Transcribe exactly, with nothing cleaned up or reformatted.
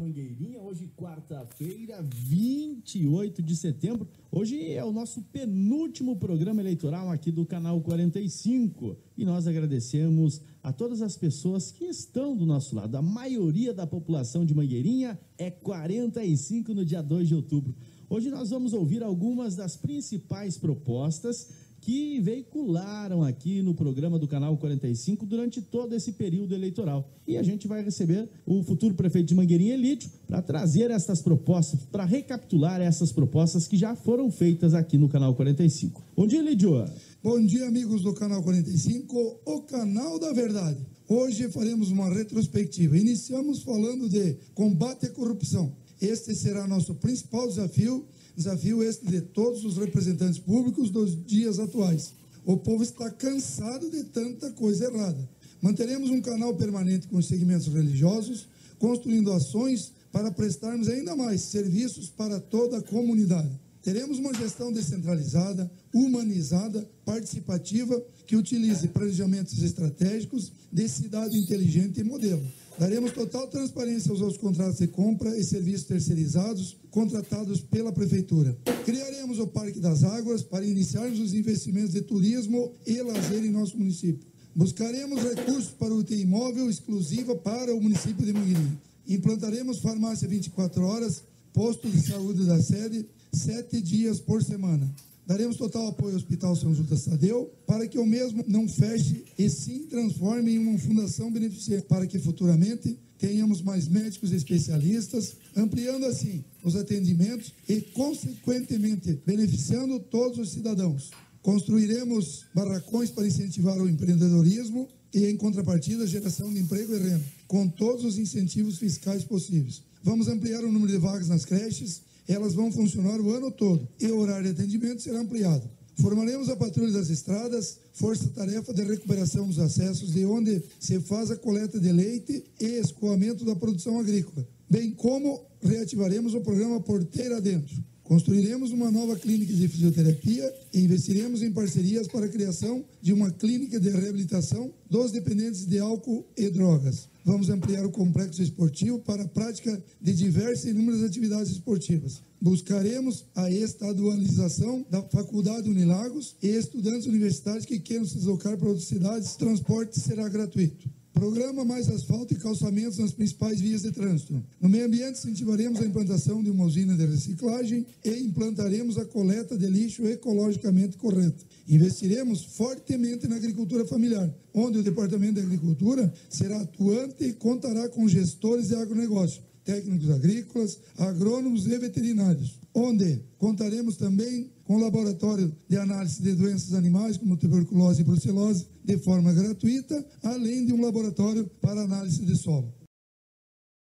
Mangueirinha, hoje quarta-feira, vinte e oito de setembro. Hoje é o nosso penúltimo programa eleitoral aqui do Canal quarenta e cinco e nós agradecemos a todas as pessoas que estão do nosso lado. A maioria da população de Mangueirinha é quarenta e cinco no dia dois de outubro. Hoje nós vamos ouvir algumas das principais propostas que veicularam aqui no programa do Canal quarenta e cinco durante todo esse período eleitoral. E a gente vai receber o futuro prefeito de Mangueirinha, Elídio, para trazer essas propostas, para recapitular essas propostas que já foram feitas aqui no Canal quarenta e cinco. Bom dia, Elídio. Bom dia, amigos do Canal quarenta e cinco, o canal da verdade. Hoje faremos uma retrospectiva. Iniciamos falando de combate à corrupção. Este será nosso principal desafio, desafio este de todos os representantes públicos dos dias atuais. O povo está cansado de tanta coisa errada. Manteremos um canal permanente com os segmentos religiosos, construindo ações para prestarmos ainda mais serviços para toda a comunidade. Teremos uma gestão descentralizada, humanizada, participativa, que utilize planejamentos estratégicos de cidade inteligente e modelo. Daremos total transparência aos contratos de compra e serviços terceirizados contratados pela Prefeitura. Criaremos o Parque das Águas para iniciarmos os investimentos de turismo e lazer em nosso município. Buscaremos recursos para o U T I móvel exclusiva para o município de Mangueirinha. Implantaremos farmácia vinte e quatro horas, posto de saúde da sede, sete dias por semana. Daremos total apoio ao Hospital São Judas Tadeu para que o mesmo não feche e sim transforme em uma fundação beneficente, para que futuramente tenhamos mais médicos especialistas, ampliando assim os atendimentos e, consequentemente, beneficiando todos os cidadãos. Construiremos barracões para incentivar o empreendedorismo e, em contrapartida, a geração de emprego e renda, com todos os incentivos fiscais possíveis. Vamos ampliar o número de vagas nas creches. Elas vão funcionar o ano todo e o horário de atendimento será ampliado. Formaremos a patrulha das estradas, força-tarefa de recuperação dos acessos, de onde se faz a coleta de leite e escoamento da produção agrícola, bem como reativaremos o programa Porteira Dentro. Construiremos uma nova clínica de fisioterapia e investiremos em parcerias para a criação de uma clínica de reabilitação dos dependentes de álcool e drogas. Vamos ampliar o complexo esportivo para a prática de diversas e inúmeras atividades esportivas. Buscaremos a estadualização da Faculdade Unilagos e estudantes universitários que queiram se deslocar para outras cidades, o transporte será gratuito. Programa mais asfalto e calçamentos nas principais vias de trânsito. No meio ambiente, incentivaremos a implantação de uma usina de reciclagem e implantaremos a coleta de lixo ecologicamente correta. Investiremos fortemente na agricultura familiar, onde o Departamento de Agricultura será atuante e contará com gestores de agronegócio, técnicos agrícolas, agrônomos e veterinários, onde contaremos também com laboratório de análise de doenças animais, como tuberculose e brucelose, de forma gratuita, além de um laboratório para análise de solo.